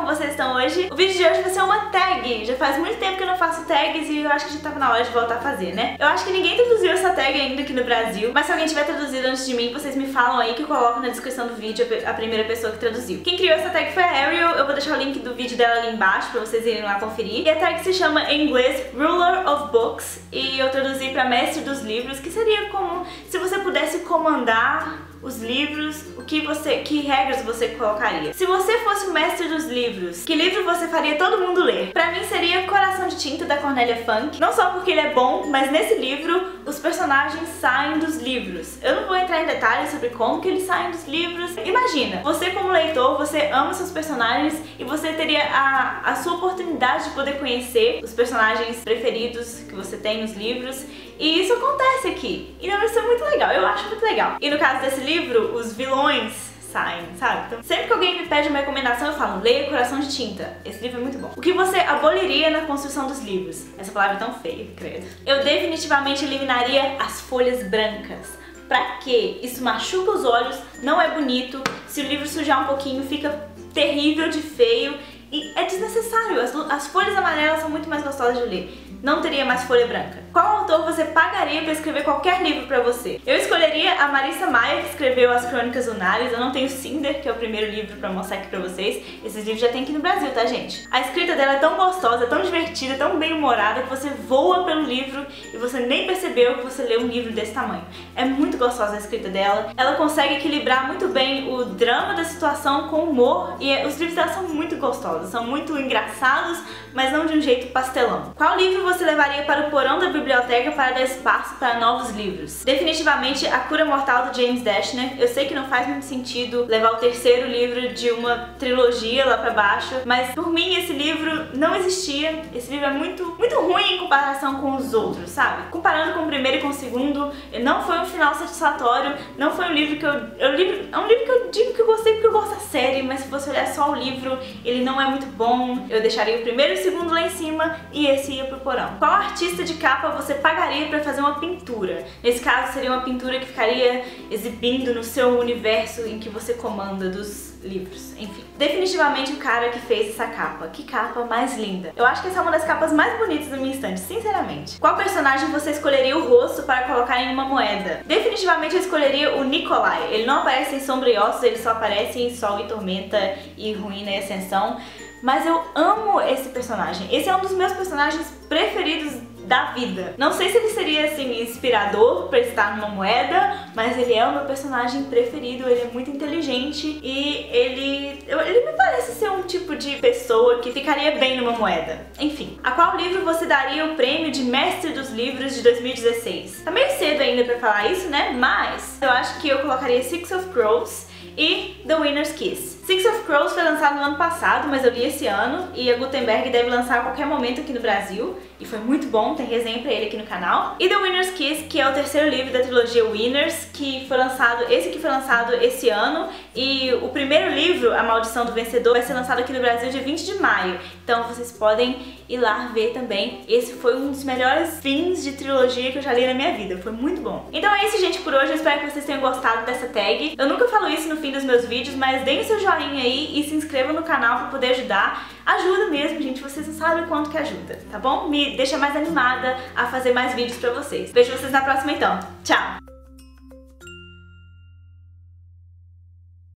vocês estão hoje? O vídeo de hoje vai ser uma tag. Já faz muito tempo que eu não faço tags e eu acho que já tava na hora de voltar a fazer, né? Eu acho que ninguém traduziu essa tag ainda aqui no Brasil, mas se alguém tiver traduzido antes de mim, vocês me falam aí que eu coloco na descrição do vídeo a primeira pessoa que traduziu. Quem criou essa tag foi a Ariel, eu vou deixar o link do vídeo dela ali embaixo pra vocês irem lá conferir. E a tag se chama em inglês Ruler of Books e eu traduzi pra mestre dos livros, que seria como se você pudesse comandar os livros, que regras você colocaria? Se você fosse o mestre dos livros, que livro você faria todo mundo ler? Pra mim seria Coração de Tinta, da Cornélia Funke. Não só porque ele é bom, mas nesse livro os personagens saem dos livros. Eu não vou entrar em detalhes sobre como que eles saem dos livros. Imagina, você como leitor, você ama seus personagens e você teria a sua oportunidade de poder conhecer os personagens preferidos que você tem nos livros. E isso acontece aqui. Então isso é muito legal, eu acho muito legal. E no caso desse livro, os vilões saem, sabe? Então, sempre que alguém me pede uma recomendação, eu falo, leia Coração de Tinta. Esse livro é muito bom. O que você aboliria na construção dos livros? Essa palavra é tão feia, credo. Eu definitivamente eliminaria as folhas brancas. Pra quê? Isso machuca os olhos, não é bonito. Se o livro sujar um pouquinho, fica terrível de feio. E é desnecessário. As folhas amarelas são muito mais gostosas de ler. Não teria mais folha branca. Qual autor você pagaria pra escrever qualquer livro pra você? Eu escolheria a Marissa Maia, que escreveu As Crônicas Lunares. Eu não tenho Cinder, que é o primeiro livro pra mostrar aqui pra vocês. Esses livros já tem aqui no Brasil, tá, gente? A escrita dela é tão gostosa, tão divertida, tão bem-humorada, que você voa pelo livro e você nem percebeu que você leu um livro desse tamanho. É muito gostosa a escrita dela. Ela consegue equilibrar muito bem o drama da situação com o humor. E os livros dela são muito gostosos, são muito engraçados, mas não de um jeito pastelão. Qual livro você levaria para o porão da biblioteca para dar espaço para novos livros? Definitivamente A Cura Mortal, do James Dashner. Eu sei que não faz muito sentido levar o terceiro livro de uma trilogia lá pra baixo, mas por mim esse livro não existia. Esse livro é muito ruim em comparação com os outros, sabe? Comparando com o primeiro e com o segundo, não foi um final satisfatório, não foi um livro que é um livro que eu digo que eu gostei porque eu gosto da série, mas se você olhar só o livro, ele não é muito bom. Eu deixaria o primeiro e o segundo lá em cima e esse ia pro porão. Qual artista de capa você pagaria pra fazer uma pintura? Nesse caso seria uma pintura que ficaria exibindo no seu universo em que você comanda dos livros, enfim. Definitivamente o cara que fez essa capa. Que capa mais linda. Eu acho que essa é uma das capas mais bonitas da minha estante, sinceramente. Qual personagem você escolheria o rosto para colocar em uma moeda? Definitivamente eu escolheria o Nikolai. Ele não aparece em Sombra e Ossos, ele só aparece em Sol e Tormenta e Ruína e Ascensão. Mas eu amo esse personagem. Esse é um dos meus personagens preferidos da vida. Não sei se ele seria, assim, inspirador pra estar numa moeda, mas ele é o meu personagem preferido, ele é muito inteligente e ele me parece ser um tipo de pessoa que ficaria bem numa moeda. Enfim, a qual livro você daria o prêmio de Mestre dos Livros de 2016? Tá meio cedo ainda pra falar isso, né? Mas eu acho que eu colocaria Six of Crows e The Winner's Kiss. Six of Crows foi lançado no ano passado, mas eu li esse ano e a Gutenberg deve lançar a qualquer momento aqui no Brasil e foi muito bom, tem resenha pra ele aqui no canal. E The Winner's Kiss, que é o terceiro livro da trilogia Winners, que foi lançado, esse que foi lançado esse ano, e o primeiro livro, A Maldição do Vencedor, vai ser lançado aqui no Brasil dia 20 de maio. Então vocês podem ir lá ver também. Esse foi um dos melhores fins de trilogia que eu já li na minha vida, foi muito bom. Então é isso, gente, por hoje. Eu espero que vocês tenham gostado dessa tag. Eu nunca falo isso no fim dos meus vídeos, mas deem o seu joinha aí e se inscrevam no canal pra poder ajudar. Ajuda mesmo, gente, vocês não sabem o quanto que ajuda, tá bom? Me deixa mais animada a fazer mais vídeos pra vocês. Vejo vocês na próxima então. Tchau!